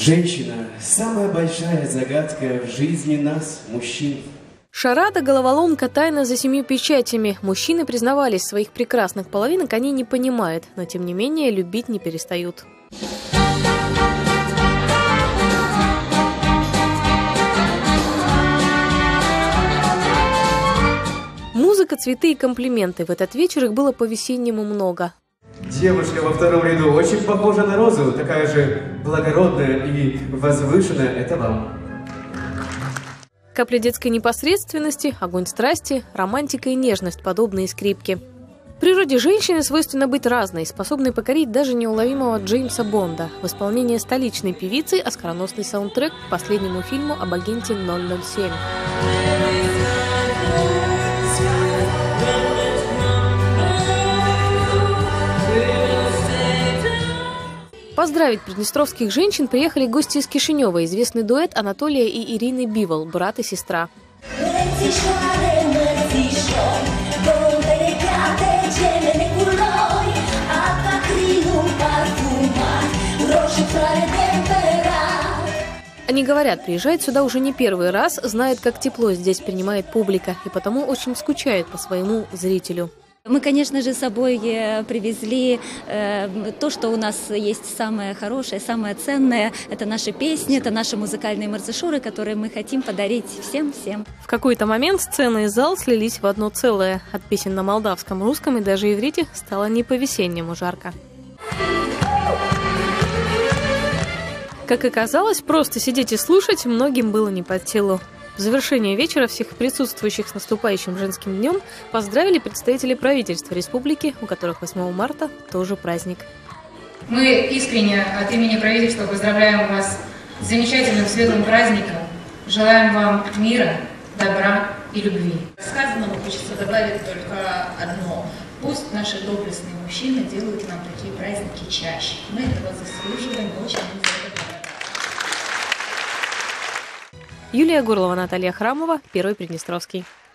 Женщина – самая большая загадка в жизни нас, мужчин. Шарада, головоломка, тайна за 7 печатями. Мужчины признавались, своих прекрасных половинок они не понимают, но тем не менее любить не перестают. Музыка, цветы и комплименты. В этот вечер их было по-весеннему много. Девушка во втором ряду очень похожа на Розу, такая же благородная и возвышенная. Это вам. Капля детской непосредственности, огонь страсти, романтика и нежность, подобные скрипки. В природе женщины свойственно быть разной, способной покорить даже неуловимого Джеймса Бонда. В исполнении столичной певицы оскароносный саундтрек к последнему фильму об агенте 007. Поздравить приднестровских женщин приехали гости из Кишинева, известный дуэт Анатолия и Ирины Бивол, брат и сестра. Они говорят, приезжают сюда уже не первый раз, знают, как тепло здесь принимает публика, и потому очень скучают по своему зрителю. Мы, конечно же, с собой привезли то, что у нас есть самое хорошее, самое ценное. Это наши песни, это наши музыкальные марцишоры, которые мы хотим подарить всем-всем. В какой-то момент сцена и зал слились в одно целое. От песен на молдавском, русском и даже иврите стало не по-весеннему жарко. Как оказалось, просто сидеть и слушать многим было не под силу. В завершение вечера всех присутствующих с наступающим женским днем поздравили представители правительства республики, у которых 8 марта тоже праздник. Мы искренне от имени правительства поздравляем вас с замечательным светлым праздником. Желаем вам мира, добра и любви. Сказанному хочется добавить только одно. Пусть наши доблестные мужчины делают нам такие праздники чаще. Мы этого заслуживаем, очень им за это благодарны. Юлия Горлова, Наталья Храмова, Первый Приднестровский.